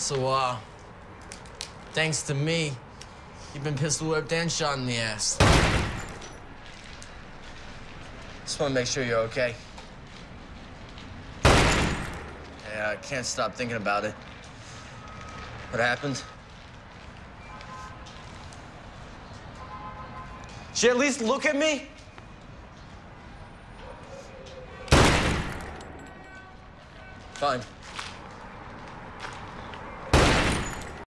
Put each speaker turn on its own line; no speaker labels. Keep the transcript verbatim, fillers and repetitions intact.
So, uh, thanks to me, you've been pistol whipped and shot in the ass. Just want to make sure you're okay. Yeah, I can't stop thinking about it. What happened? Should you at least look at me? Fine.